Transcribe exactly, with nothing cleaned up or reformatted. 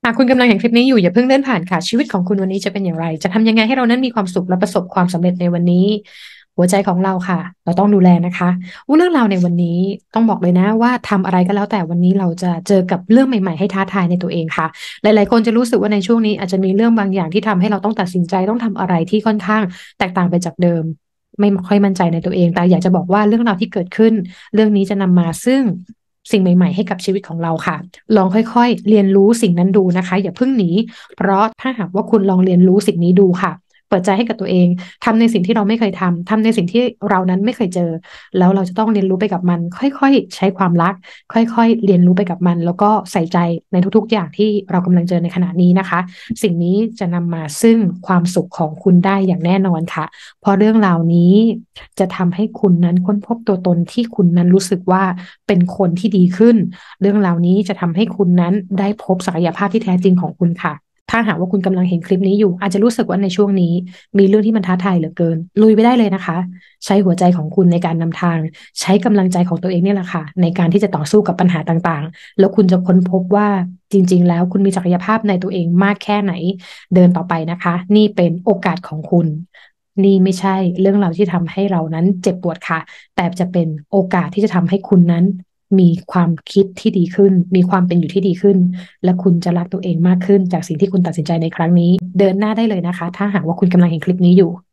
หากคุณกำลังเห็นคลิปนี้อยู่อย่าเพิ่งเลื่อนผ่านค่ะชีวิตของคุณวันนี้จะเป็นอย่างไรจะทำยังไงให้เรานั้นมีความสุขและประสบความสำเร็จในวันนี้หัวใจของเราค่ะเราต้องดูแลนะคะว่าเรื่องราวในวันนี้ต้องบอกเลยนะว่าทำอะไรก็แล้วแต่วันนี้เราจะเจอกับเรื่องใหม่ๆให้ท้าทายในตัวเองค่ะหลายๆคนจะรู้สึกว่าในช่วงนี้อาจจะมีเรื่องบางอย่างที่ทำให้เราต้องตัดสินใจต้องทำอะไรที่ค่อนข้างแตกต่างไปจากเดิมไม่ค่อยมั่นใจในตัวเองแต่อยากจะบอกว่าเรื่องราวที่เกิดขึ้นเรื่องนี้จะนำมาซึ่งสิ่งใหม่ๆให้กับชีวิตของเราค่ะ ลองค่อยๆเรียนรู้สิ่งนั้นดูนะคะอย่าเพิ่งหนีเพราะถ้าหากว่าคุณลองเรียนรู้สิ่งนี้ดูค่ะเปิดใจให้กับตัวเองทำในสิ่งที่เราไม่เคยทำทำในสิ่งที่เรานั้นไม่เคยเจอแล้วเราจะต้องเรียนรู้ไปกับมันค่อยๆใช้ความรักค่อยๆเรียนรู้ไปกับมันแล้วก็ใส่ใจในทุกๆอย่างที่เรากำลังเจอในขณะนี้นะคะสิ่งนี้จะนำมาซึ่งความสุขของคุณได้อย่างแน่นอนค่ะเพราะเรื่องราวนี้จะทำให้คุณนั้นค้นพบตัวตนที่คุณนั้นรู้สึกว่าเป็นคนที่ดีขึ้น เรื่องราวนี้จะทำให้คุณนั้นได้พบศักยภาพที่แท้จริงของคุณค่ะ ถ้าหากว่าคุณกำลังเห็นคลิปนี้อยู่อาจจะรู้สึกว่าในช่วงนี้มีเรื่องที่มันท้าทายเหลือเกินลุยไปได้เลยนะคะใช้หัวใจของคุณในการนำทางใช้กำลังใจของตัวเองนี่แหละค่ะในการที่จะต่อสู้กับปัญหาต่างๆแล้วคุณจะค้นพบว่าจริงๆแล้วคุณมีศักยภาพในตัวเองมากแค่ไหนเดินต่อไปนะคะนี่เป็นโอกาสของคุณนี่ไม่ใช่เรื่องราวที่ทำให้เรานั้นเจ็บปวดค่ะแต่จะเป็นโอกาสที่จะทำให้คุณนั้น มีความคิดที่ดีขึ้น มีความเป็นอยู่ที่ดีขึ้น และคุณจะรักตัวเองมากขึ้นจากสิ่งที่คุณตัดสินใจในครั้งนี้ เดินหน้าได้เลยนะคะ ถ้าหากว่าคุณกำลังเห็นคลิปนี้อยู่